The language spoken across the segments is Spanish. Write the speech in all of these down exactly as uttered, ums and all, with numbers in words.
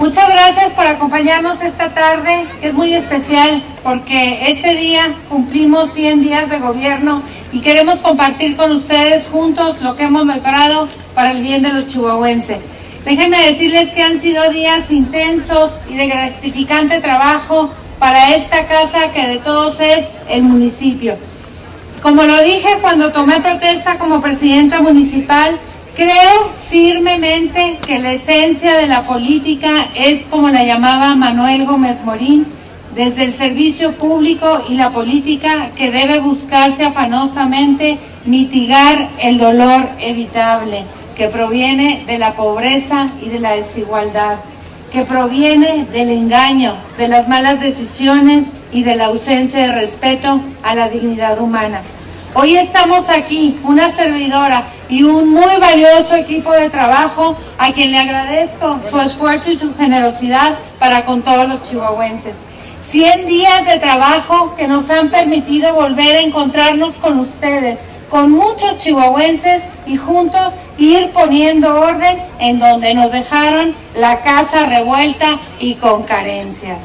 Muchas gracias por acompañarnos esta tarde, que es muy especial porque este día cumplimos cien días de gobierno y queremos compartir con ustedes juntos lo que hemos logrado para el bien de los chihuahuenses. Déjenme decirles que han sido días intensos y de gratificante trabajo para esta casa que de todos es el municipio. Como lo dije cuando tomé protesta como presidenta municipal, creo firmemente que la esencia de la política es como la llamaba Manuel Gómez Morín, desde el servicio público y la política que debe buscarse afanosamente mitigar el dolor evitable que proviene de la pobreza y de la desigualdad, que proviene del engaño, de las malas decisiones y de la ausencia de respeto a la dignidad humana. Hoy estamos aquí, una servidora y un muy valioso equipo de trabajo a quien le agradezco su esfuerzo y su generosidad para con todos los chihuahuenses. cien días de trabajo que nos han permitido volver a encontrarnos con ustedes, con muchos chihuahuenses y juntos ir poniendo orden en donde nos dejaron la casa revuelta y con carencias.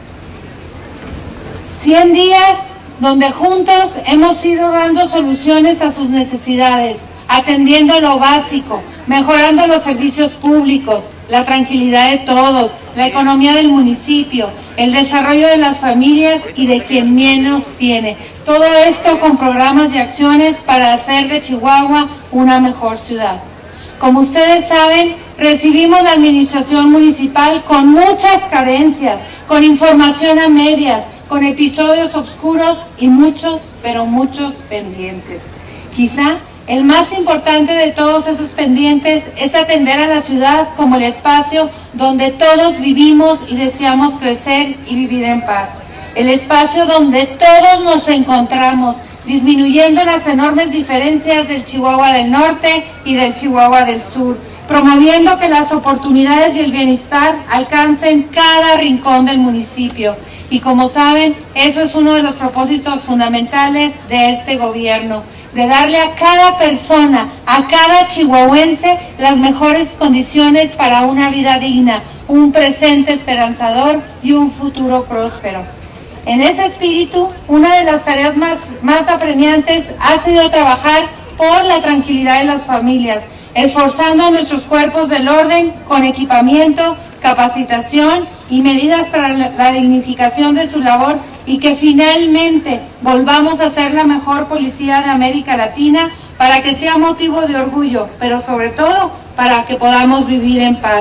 cien días donde juntos hemos ido dando soluciones a sus necesidades, atendiendo lo básico, mejorando los servicios públicos, la tranquilidad de todos, la economía del municipio, el desarrollo de las familias y de quien menos tiene. Todo esto con programas y acciones para hacer de Chihuahua una mejor ciudad. Como ustedes saben, recibimos la administración municipal con muchas carencias, con información a medias, con episodios oscuros y muchos, pero muchos pendientes. Quizá el más importante de todos esos pendientes es atender a la ciudad como el espacio donde todos vivimos y deseamos crecer y vivir en paz. El espacio donde todos nos encontramos, disminuyendo las enormes diferencias del Chihuahua del Norte y del Chihuahua del Sur, promoviendo que las oportunidades y el bienestar alcancen cada rincón del municipio. Y como saben, eso es uno de los propósitos fundamentales de este gobierno, de darle a cada persona, a cada chihuahuense, las mejores condiciones para una vida digna, un presente esperanzador y un futuro próspero. En ese espíritu, una de las tareas más, más apremiantes ha sido trabajar por la tranquilidad de las familias, esforzando a nuestros cuerpos del orden con equipamiento, capacitación y medidas para la dignificación de su labor y que finalmente volvamos a ser la mejor policía de América Latina para que sea motivo de orgullo, pero sobre todo para que podamos vivir en paz.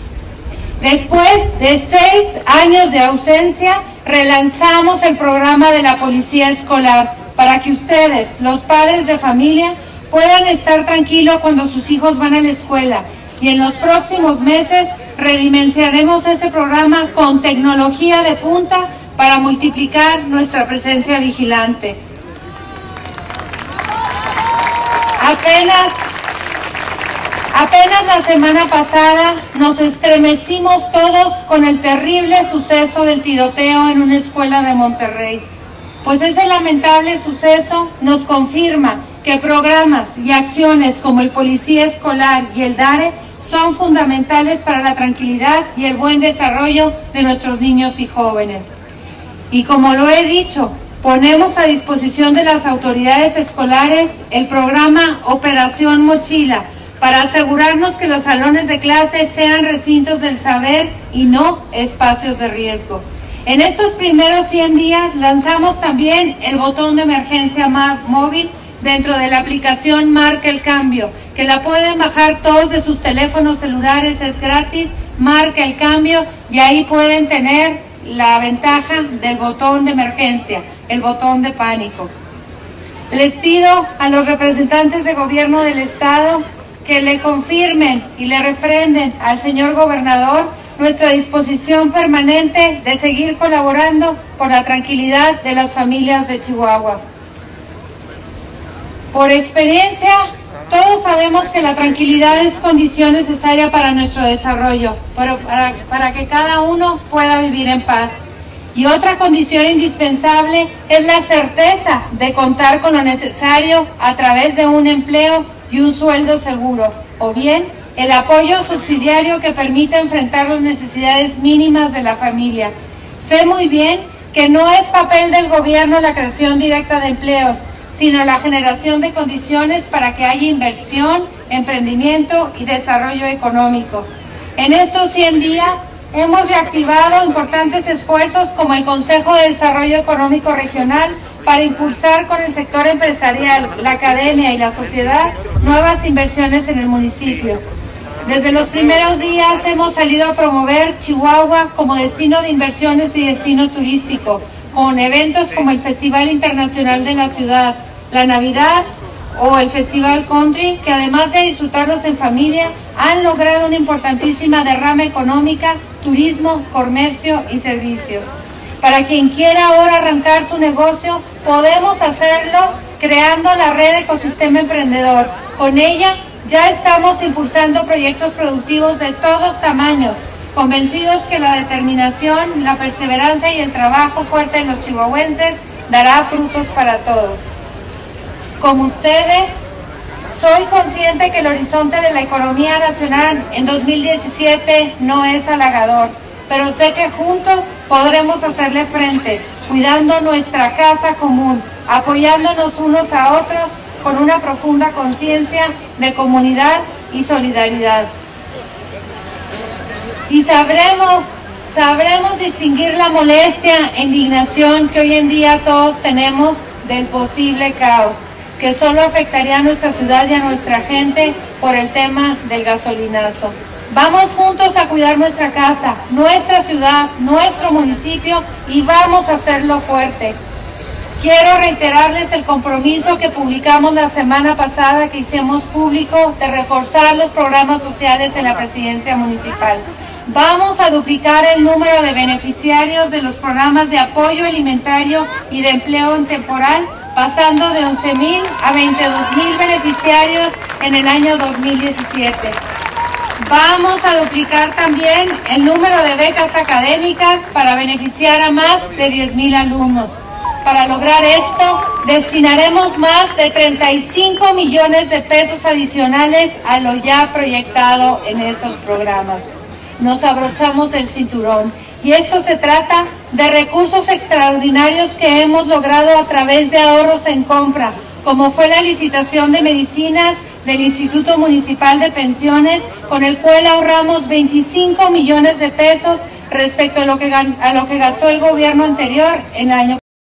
Después de seis años de ausencia, relanzamos el programa de la policía escolar para que ustedes, los padres de familia, puedan estar tranquilos cuando sus hijos van a la escuela. Y en los próximos meses redimensionaremos ese programa con tecnología de punta para multiplicar nuestra presencia vigilante. Apenas, apenas la semana pasada nos estremecimos todos con el terrible suceso del tiroteo en una escuela de Monterrey. Pues ese lamentable suceso nos confirma que programas y acciones como el Policía Escolar y el DARE son fundamentales para la tranquilidad y el buen desarrollo de nuestros niños y jóvenes. Y como lo he dicho, ponemos a disposición de las autoridades escolares el programa Operación Mochila para asegurarnos que los salones de clase sean recintos del saber y no espacios de riesgo. En estos primeros cien días lanzamos también el botón de emergencia móvil dentro de la aplicación Marca el Cambio, que la pueden bajar todos de sus teléfonos celulares, es gratis, Marca el Cambio, y ahí pueden tener la ventaja del botón de emergencia, el botón de pánico. Les pido a los representantes de gobierno del estado que le confirmen y le refrenden al señor gobernador nuestra disposición permanente de seguir colaborando por la tranquilidad de las familias de Chihuahua. Por experiencia, todos sabemos que la tranquilidad es condición necesaria para nuestro desarrollo, pero para, para que cada uno pueda vivir en paz. Y otra condición indispensable es la certeza de contar con lo necesario a través de un empleo y un sueldo seguro, o bien el apoyo subsidiario que permite enfrentar las necesidades mínimas de la familia. Sé muy bien que no es papel del gobierno la creación directa de empleos, sino la generación de condiciones para que haya inversión, emprendimiento y desarrollo económico. En estos cien días hemos reactivado importantes esfuerzos como el Consejo de Desarrollo Económico Regional para impulsar con el sector empresarial, la academia y la sociedad nuevas inversiones en el municipio. Desde los primeros días hemos salido a promover Chihuahua como destino de inversiones y destino turístico, con eventos como el Festival Internacional de la Ciudad, la Navidad o el Festival Country, que además de disfrutarlos en familia, han logrado una importantísima derrama económica, turismo, comercio y servicios. Para quien quiera ahora arrancar su negocio, podemos hacerlo creando la red Ecosistema Emprendedor. Con ella ya estamos impulsando proyectos productivos de todos tamaños, convencidos que la determinación, la perseverancia y el trabajo fuerte de los chihuahuenses dará frutos para todos. Como ustedes, soy consciente que el horizonte de la economía nacional en dos mil diecisiete no es halagador, pero sé que juntos podremos hacerle frente, cuidando nuestra casa común, apoyándonos unos a otros con una profunda conciencia de comunidad y solidaridad. Y sabremos, sabremos distinguir la molestia e indignación que hoy en día todos tenemos del posible caos, que solo afectaría a nuestra ciudad y a nuestra gente por el tema del gasolinazo. Vamos juntos a cuidar nuestra casa, nuestra ciudad, nuestro municipio y vamos a hacerlo fuerte. Quiero reiterarles el compromiso que publicamos la semana pasada, que hicimos público, de reforzar los programas sociales en la presidencia municipal. Vamos a duplicar el número de beneficiarios de los programas de apoyo alimentario y de empleo en temporal, pasando de once mil a veintidós mil beneficiarios en el año dos mil diecisiete. Vamos a duplicar también el número de becas académicas para beneficiar a más de diez mil alumnos. Para lograr esto, destinaremos más de treinta y cinco millones de pesos adicionales a lo ya proyectado en esos programas. Nos abrochamos el cinturón y esto se trata de recursos extraordinarios que hemos logrado a través de ahorros en compra, como fue la licitación de medicinas del Instituto Municipal de Pensiones, con el cual ahorramos veinticinco millones de pesos respecto a lo que, a lo que gastó el gobierno anterior en el año.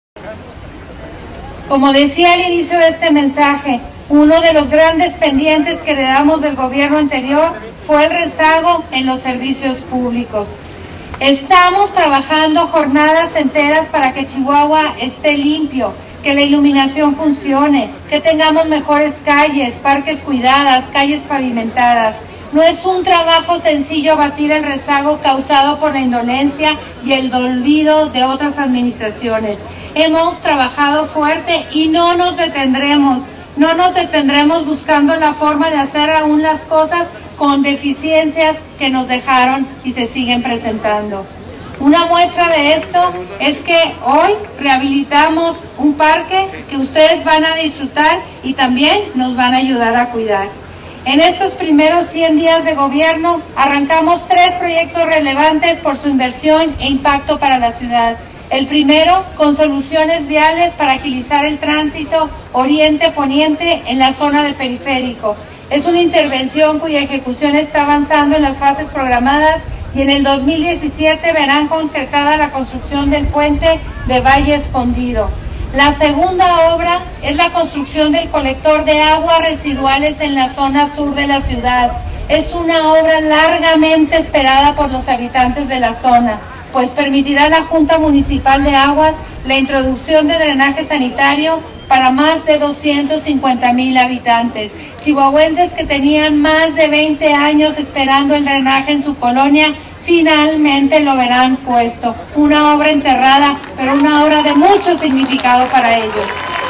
Como decía al inicio de este mensaje, uno de los grandes pendientes que heredamos del gobierno anterior fue el rezago en los servicios públicos. Estamos trabajando jornadas enteras para que Chihuahua esté limpio, que la iluminación funcione, que tengamos mejores calles, parques cuidadas, calles pavimentadas. No es un trabajo sencillo abatir el rezago causado por la indolencia y el olvido de otras administraciones. Hemos trabajado fuerte y no nos detendremos. No nos detendremos buscando la forma de hacer aún las cosas con deficiencias que nos dejaron y se siguen presentando. Una muestra de esto es que hoy rehabilitamos un parque que ustedes van a disfrutar y también nos van a ayudar a cuidar. En estos primeros cien días de gobierno arrancamos tres proyectos relevantes por su inversión e impacto para la ciudad. El primero, con soluciones viales para agilizar el tránsito oriente-poniente en la zona del periférico. Es una intervención cuya ejecución está avanzando en las fases programadas y en el dos mil diecisiete verán concretada la construcción del puente de Valle Escondido. La segunda obra es la construcción del colector de aguas residuales en la zona sur de la ciudad. Es una obra largamente esperada por los habitantes de la zona, pues permitirá a la Junta Municipal de Aguas la introducción de drenaje sanitario para más de doscientos cincuenta mil habitantes, chihuahuenses que tenían más de veinte años esperando el drenaje en su colonia, finalmente lo verán puesto. Una obra enterrada, pero una obra de mucho significado para ellos.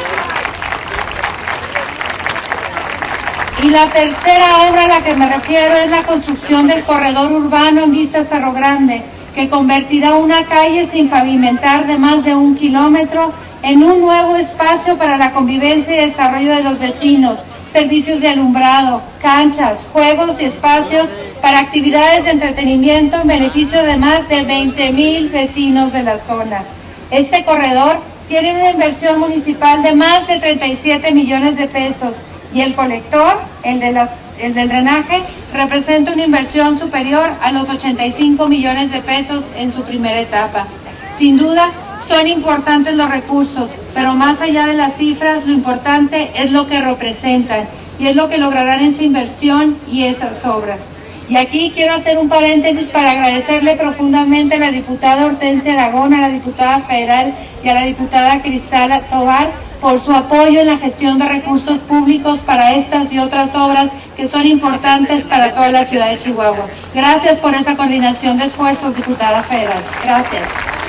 Y la tercera obra a la que me refiero es la construcción del corredor urbano en vista Cerro Grande, que convertirá una calle sin pavimentar de más de un kilómetro en un nuevo espacio para la convivencia y desarrollo de los vecinos. servicios de alumbrado, canchas, juegos y espacios para actividades de entretenimiento en beneficio de más de veinte mil vecinos de la zona. Este corredor tiene una inversión municipal de más de treinta y siete millones de pesos y el colector, el, de las, el del drenaje, representa una inversión superior a los ochenta y cinco millones de pesos en su primera etapa. Sin duda, son importantes los recursos, pero más allá de las cifras, lo importante es lo que representan y es lo que lograrán esa inversión y esas obras. Y aquí quiero hacer un paréntesis para agradecerle profundamente a la diputada Hortensia Aragón, a la diputada federal y a la diputada Cristal Tobar por su apoyo en la gestión de recursos públicos para estas y otras obras que son importantes para toda la ciudad de Chihuahua. Gracias por esa coordinación de esfuerzos, diputada federal. Gracias.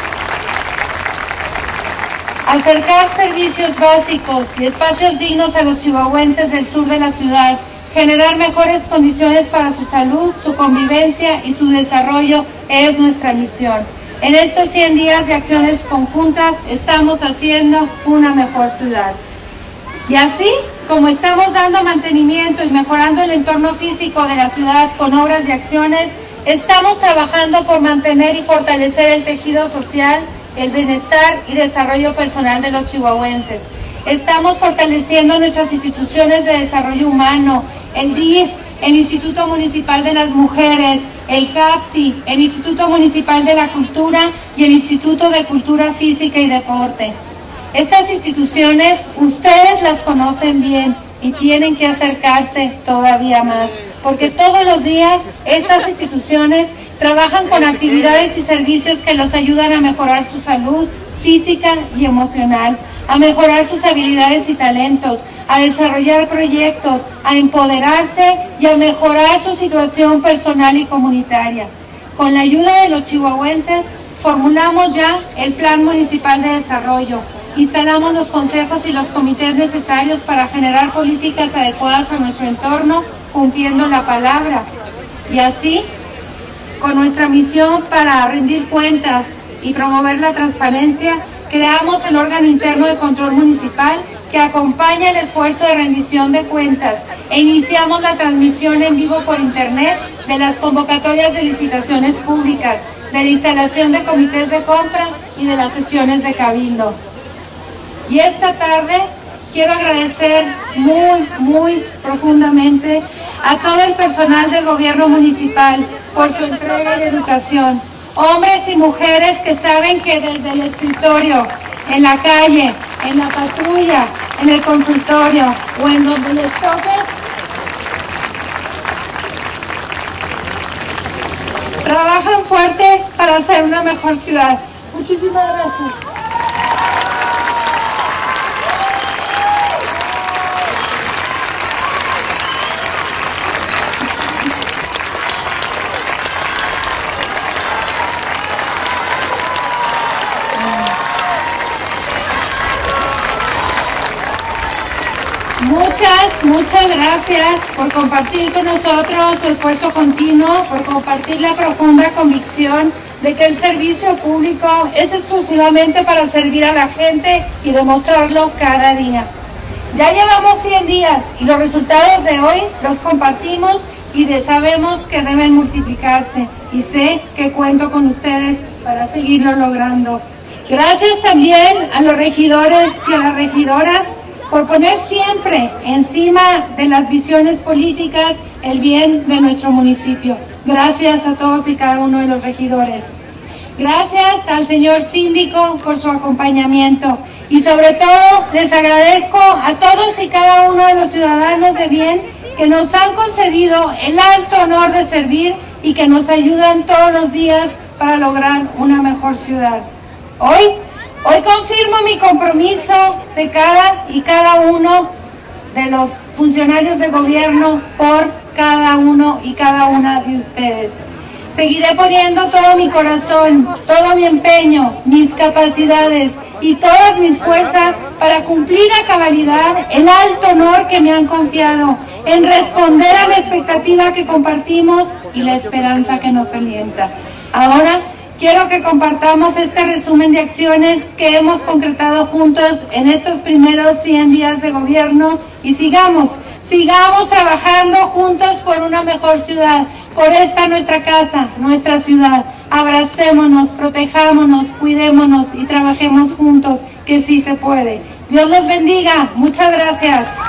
Acercar servicios básicos y espacios dignos a los chihuahuenses del sur de la ciudad, generar mejores condiciones para su salud, su convivencia y su desarrollo es nuestra misión. En estos cien días de acciones conjuntas estamos haciendo una mejor ciudad. Y así como estamos dando mantenimiento y mejorando el entorno físico de la ciudad con obras y acciones, estamos trabajando por mantener y fortalecer el tejido social, el bienestar y desarrollo personal de los chihuahuenses. Estamos fortaleciendo nuestras instituciones de desarrollo humano, el D I F, el Instituto Municipal de las Mujeres, el CAPSI, el Instituto Municipal de la Cultura y el Instituto de Cultura Física y Deporte. Estas instituciones, ustedes las conocen bien y tienen que acercarse todavía más, porque todos los días estas instituciones trabajan con actividades y servicios que los ayudan a mejorar su salud física y emocional, a mejorar sus habilidades y talentos, a desarrollar proyectos, a empoderarse y a mejorar su situación personal y comunitaria. Con la ayuda de los chihuahuenses, formulamos ya el Plan Municipal de Desarrollo, instalamos los consejos y los comités necesarios para generar políticas adecuadas a nuestro entorno, cumpliendo la palabra. Y así, con nuestra misión para rendir cuentas y promover la transparencia, creamos el órgano interno de control municipal que acompaña el esfuerzo de rendición de cuentas e iniciamos la transmisión en vivo por internet de las convocatorias de licitaciones públicas, de la instalación de comités de compra y de las sesiones de cabildo. Y esta tarde quiero agradecer muy, muy profundamente a todo el personal del gobierno municipal por su entrega y educación. Hombres y mujeres que saben que desde el escritorio, en la calle, en la patrulla, en el consultorio o en donde les toque, trabajan fuerte para hacer una mejor ciudad. Muchísimas gracias. Muchas, muchas gracias por compartir con nosotros su esfuerzo continuo, por compartir la profunda convicción de que el servicio público es exclusivamente para servir a la gente y demostrarlo cada día. Ya llevamos cien días y los resultados de hoy los compartimos y de, sabemos que deben multiplicarse y sé que cuento con ustedes para seguirlo logrando. Gracias también a los regidores y a las regidoras por poner siempre encima de las visiones políticas el bien de nuestro municipio. Gracias a todos y cada uno de los regidores. Gracias al señor síndico por su acompañamiento y sobre todo les agradezco a todos y cada uno de los ciudadanos de bien que nos han concedido el alto honor de servir y que nos ayudan todos los días para lograr una mejor ciudad. Hoy Hoy confirmo mi compromiso de cada y cada uno de los funcionarios de gobierno por cada uno y cada una de ustedes. Seguiré poniendo todo mi corazón, todo mi empeño, mis capacidades y todas mis fuerzas para cumplir a cabalidad el alto honor que me han confiado, en responder a la expectativa que compartimos y la esperanza que nos alienta. Ahora, quiero que compartamos este resumen de acciones que hemos concretado juntos en estos primeros cien días de gobierno y sigamos, Sigamos trabajando juntos por una mejor ciudad, por esta nuestra casa, nuestra ciudad. Abracémonos, protejámonos, cuidémonos y trabajemos juntos, que sí se puede. Dios los bendiga. Muchas gracias.